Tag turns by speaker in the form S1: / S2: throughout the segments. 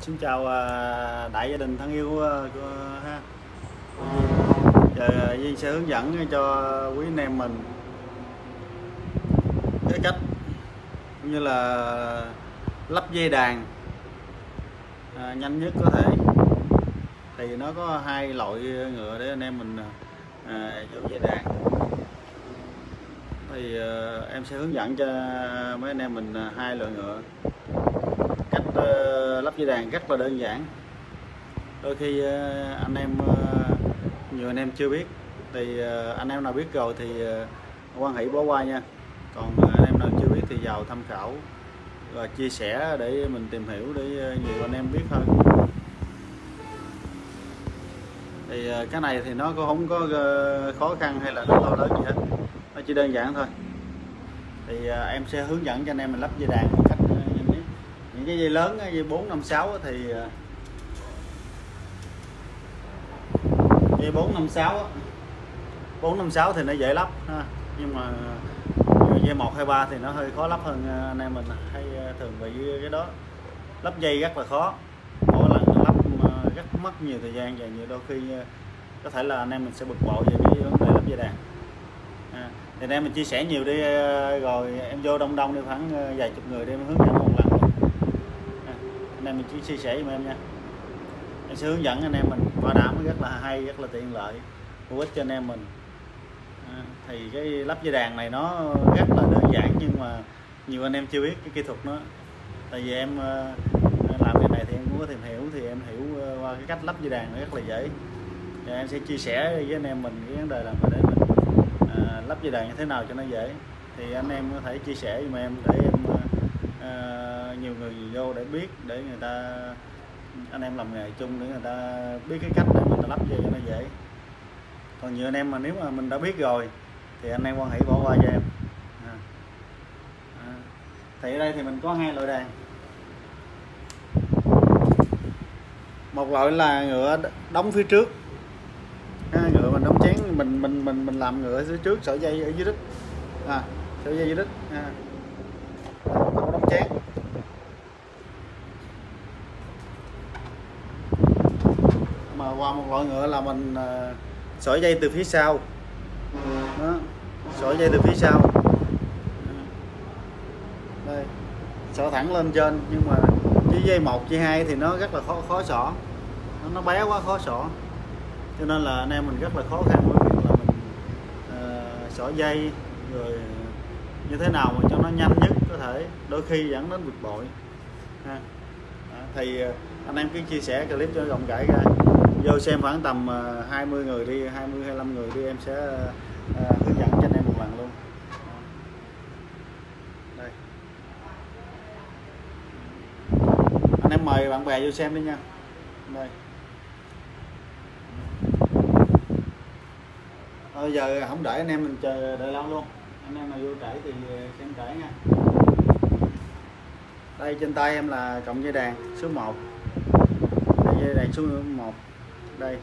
S1: Xin chào đại gia đình thân yêu ha. Giờ Duyên sẽ hướng dẫn cho quý anh em mình cái cách cũng như là lắp dây đàn nhanh nhất có thể. Thì nó có hai loại ngựa để anh em mình vô dây đàn. Thì em sẽ hướng dẫn cho mấy anh em mình hai loại ngựa. Cách lắp dây đàn rất là đơn giản. Đôi khi anh em nhiều anh em chưa biết, thì anh em nào biết rồi thì hoan hỷ bỏ qua nha. Còn anh em nào chưa biết thì vào tham khảo và chia sẻ để mình tìm hiểu, để nhiều anh em biết hơn. Thì cái này thì nó cũng không có khó khăn hay là nó to lớn gì hết, nó chỉ đơn giản thôi. Thì em sẽ hướng dẫn cho anh em mình lắp dây đàn một cách những cái dây lớn, dây 4, 5, 6 thì dây 4, 5, 6 4, 5, 6 thì nó dễ lắp ha. Nhưng mà dây 1, 2, 3 thì nó hơi khó lắp hơn anh em mình hay thường bị cái đó. Lắp dây rất là khó, mỗi lần lắp rất mất nhiều thời gian và nhiều đôi khi có thể là anh em mình sẽ bực bội về cái vấn đề lắp dây đàn. Thì anh em mình chia sẻ nhiều đi, rồi em vô đông đông đi, khoảng vài chục người đi em hướng dẫn một lần luôn. Anh em mình chỉ chia sẻ với em nha. Em sẽ hướng dẫn anh em mình, bảo đảm rất là hay, rất là tiện lợi, hữu ích cho anh em mình. Thì cái lắp dây đàn này nó rất là đơn giản, nhưng mà nhiều anh em chưa biết cái kỹ thuật nó. Tại vì em làm cái này thì em cũng có tìm hiểu, thì em hiểu qua cái cách lắp dây đàn nó rất là dễ. Và em sẽ chia sẻ với anh em mình cái vấn đề là để mình lắp dây đàn như thế nào cho nó dễ. Thì anh em có thể chia sẻ với em để em nhiều người vô để biết, để người ta, anh em làm nghề chung để người ta biết cái cách để mình lắp dây cho nó dễ. Còn nhiều anh em mà nếu mà mình đã biết rồi thì anh em quan hỷ bỏ qua cho em. Thì ở đây thì mình có hai loại đàn. Một loại là ngựa đóng phía trước, ngựa mình đóng chén, mình làm ngựa phía trước, sợi dây ở dưới đít, sợi dây dưới đít, không đóng chén. Mà qua một loại ngựa là mình sợi dây từ phía sau đó, sợi dây từ phía sau đây, xỏ thẳng lên trên. Nhưng mà với dây 1, dây 2 thì nó rất là khó xỏ, nó bé quá khó xỏ, cho nên là anh em mình rất là khó khăn với việc là mình xỏ dây rồi như thế nào mà cho nó nhanh nhất có thể, đôi khi dẫn đến bực bội thì anh em cứ chia sẻ clip cho rộng rãi ra, vô xem khoảng tầm 20 người đi, 20, 25 người đi, em sẽ hướng dẫn cho anh em một lần luôn. Đây, anh em mời bạn bè vô xem đi nha. Đây, bây giờ không để anh em mình chờ đợi lâu luôn, anh em nào vô trễ thì xem trễ nha. Đây trên tay em là cọng dây đàn số 1, đây dây đàn số 1 đây.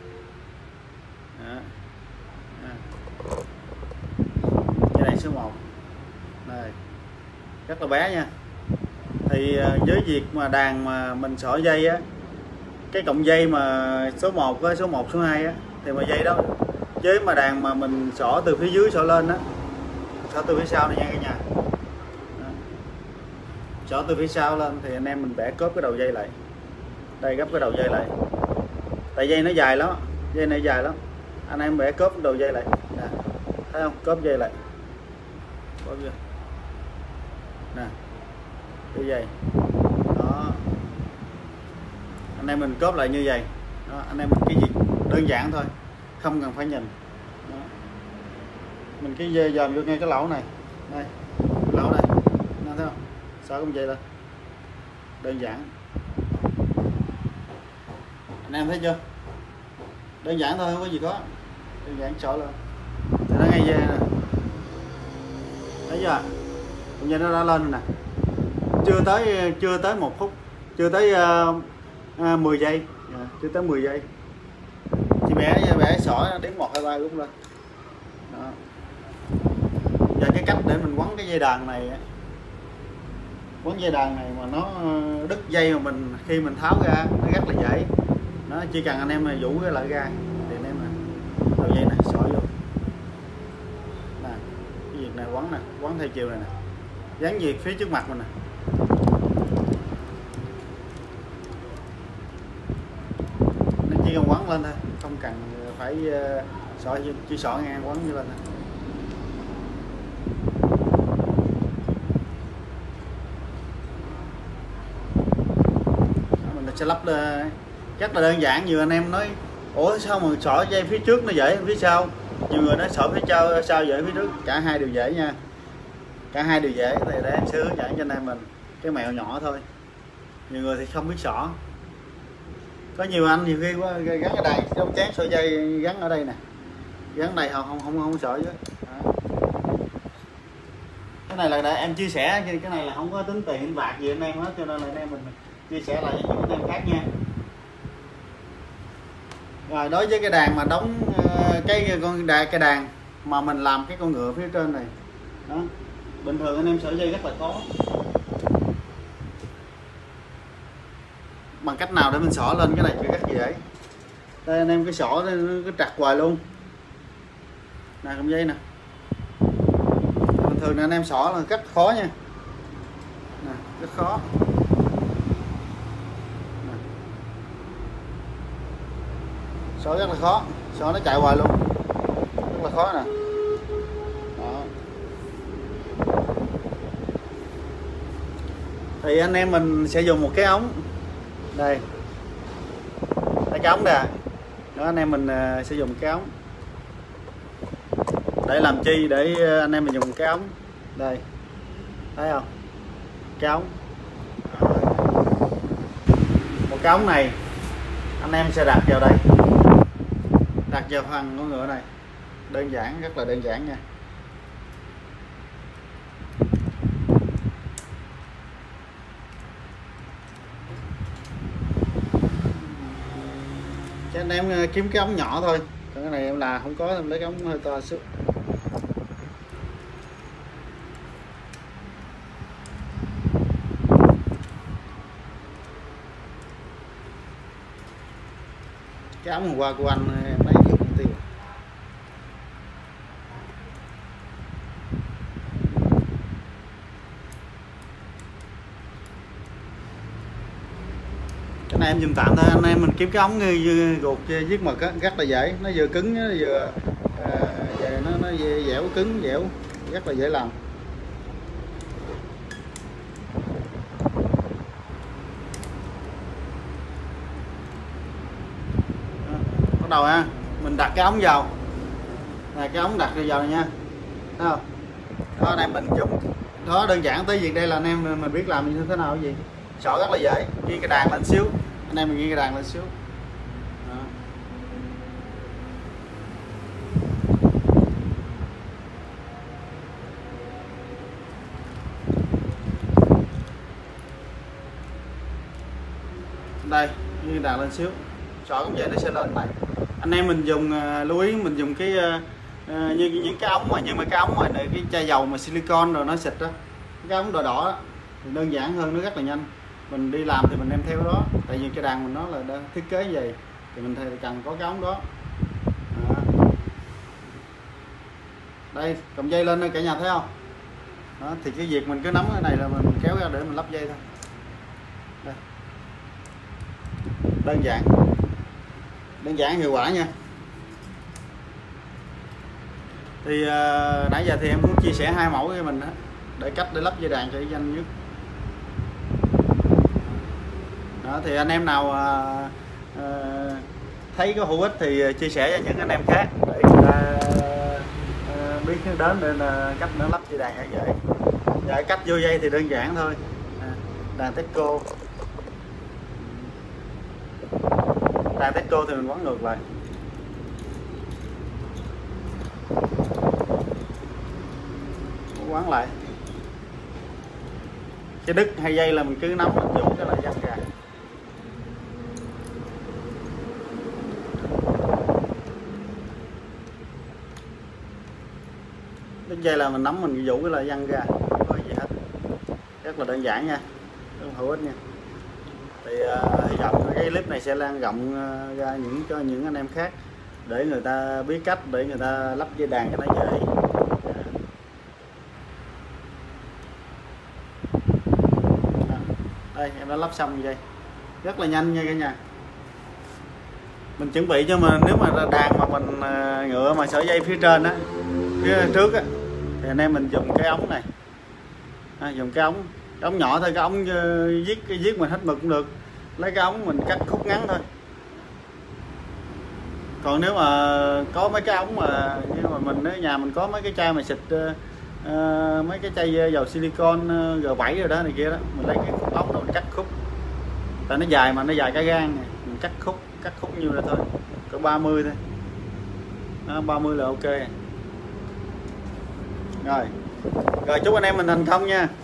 S1: Dây đàn số 1 đây, rất là bé nha. Thì với việc mà đàn mà mình xỏ dây á, cái cọng dây mà số 1 với số 1, số 2 á, thì mà dây đó với mà đàn mà mình xỏ từ phía dưới xỏ lên á, xỏ từ phía sau này nha cả nhà, xỏ từ phía sau lên thì anh em mình bẻ cốp cái đầu dây lại, đây gấp cái đầu dây lại, tại dây nó dài lắm, dây này dài lắm, anh em bẻ cốp cái đầu dây lại nè, thấy không, cốp dây lại, cốp dây nè, cái dây đó, anh em mình cốp lại như vậy đó. Anh em mình cái gì đơn giản thôi, không cần phải nhìn đó. Mình cái dây dòm vô ngay cái lỗ này, đây lỗ này, thấy không, xỏ con dây lên, đơn giản. Anh em thấy chưa, đơn giản thôi, không có gì có, đơn giản xỏ lên thì nó ngay dây nè, thấy chưa, con dây nó đã lên rồi nè, chưa tới 1 phút, chưa tới 10 giây, chưa tới 10 giây, chỉ bẻ xỏ đến 1, 2, 3 rút lên đó. Và cái cách để mình quấn cái dây đàn này quấn dây đàn này mà nó đứt dây mà mình khi mình tháo ra nó rất là dễ. Nó chỉ cần anh em mà vũ cái lại ra thì anh em nè đầu dây nè xỏ vô nè, cái việc này quấn nè, quấn theo chiều này nè, dán việc phía trước mặt mình nè. Nó chỉ cần quấn lên thôi, không cần phải xỏ, chỉ xỏ ngang quấn như lên thôi. Sẽ lắp rất là đơn giản. Nhiều anh em nói ủa sao mà xỏ dây phía trước nó dễ phía sau, nhiều người nói xỏ phía sau dễ phía trước, cả hai đều dễ nha, cả hai đều dễ. Thì để em sẽ hướng dẫn cho anh em mình cái mẹo nhỏ thôi. Nhiều người thì không biết xỏ, có nhiều anh nhiều khi quá gắn ở đây trong chán sợi dây gắn ở đây nè, gắn này không sợ chứ. Cái này là để em chia sẻ, cái này là không có tính tiền bạc gì anh em hết, cho nên là anh em mình chia sẻ lại với những anh em khác nha. Rồi đối với cái đàn mà đóng cái đàn mà mình làm cái con ngựa phía trên này đó, bình thường anh em sợi dây rất là khó. Bằng cách nào để mình xỏ lên cái này thì rất dễ. Đây anh em cái xỏ nó cứ trật hoài luôn nè, cầm dây nè. Bình thường là anh em xỏ là rất khó nha nè, rất khó. Xỏ rất là khó, xỏ nó chạy hoài luôn, rất là khó nè. Đó. Thì anh em mình sẽ dùng một cái ống đây, cái ống nè đó, anh em mình sẽ dùng cái ống để làm chi, để anh em mình dùng cái ống đây, thấy không, cái ống, một cái ống này anh em sẽ đặt vào đây, đặt vào phần con ngựa này, đơn giản, rất là đơn giản nha. Cho anh em kiếm cái ống nhỏ thôi, còn cái này em là không có, em lấy cái ống hơi to xíu. Cái ống hôm qua của anh em lấy dụng tiêu. Cái này em dùng tạm thôi, anh em mình kiếm cái ống gột viết mực á, rất là dễ, nó vừa cứng nó vừa nó dẻo, cứng dẻo, rất là dễ làm. Bắt đầu ha, mình đặt cái ống vào này, cái ống đặt vào này nha, thấy không? Đó anh em mình dùng đó, đơn giản tới việc đây là anh em mình biết làm như thế nào. Cái gì xỏ rất là dễ, ghi cái đàn lên xíu, anh em mình ghi cái đàn lên xíu đó. Đây ghi đàn lên xíu, xỏ cũng vậy, nó sẽ lên này. Anh em mình dùng lưu ý mình dùng cái như những cái ống mà, nhưng mà cái ống mà cái chai dầu mà silicon rồi nó xịt đó, cái ống đỏ đỏ đó, thì đơn giản hơn, nó rất là nhanh. Mình đi làm thì mình đem theo đó, tại vì cái đàn mình nó là thiết kế gì thì mình cần có cái ống đó. Đây cầm dây lên đây cả nhà thấy không đó, thì cái việc mình cứ nắm cái này là mình kéo ra để mình lắp dây thôi. Đây. Đơn giản hiệu quả nha. Thì nãy giờ thì em cũng chia sẻ hai mẫu với mình đó, để cách để lắp dây đàn cho nhanh nhất đó. Thì anh em nào thấy có hữu ích thì chia sẻ cho những anh em khác để người ta biết đến, nên cách nó lắp dây đàn dễ. Dạ, cách vô dây thì đơn giản thôi, đàn Tesco, đàn Tesco thì mình quấn ngược lại, quấn lại cái đứt hay dây là mình cứ nắm mình dùng cái là văng ra. Đứt dây là mình nắm mình vũ cái là văng ra, không có gì hết, rất rất là đơn giản nha, không hữu ích nha. Thì hy vọng cái clip này sẽ lan rộng ra cho những anh em khác để người ta biết cách để người ta lắp dây đàn cho nó dễ. Đây em đã lắp xong như vậy, rất là nhanh nha cả nhà. Mình chuẩn bị cho mình nếu mà đàn mà mình ngựa mà sợi dây phía trên á, phía trước á, thì anh em mình dùng cái ống này, dùng cái ống nhỏ thôi, cái ống viết mình hết mực cũng được, lấy cái ống mình cắt khúc ngắn thôi. Còn nếu mà có mấy cái ống mà như mà mình ở nhà mình có mấy cái chai mà xịt mấy cái chai dầu silicon G7 rồi đó này kia đó, mình lấy cái khúc ống đó mình cắt khúc, tại nó dài mà nó dài cả gan này, mình cắt khúc như là thôi, cỡ 30 thôi đó, 30 là ok. Rồi chúc anh em mình thành công nha.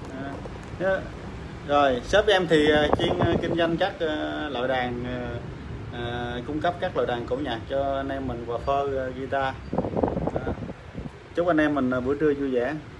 S1: Rồi shop em thì chuyên kinh doanh các loại đàn, cung cấp các loại đàn cổ nhạc cho anh em mình, và phơ guitar. Chúc anh em mình buổi trưa vui vẻ.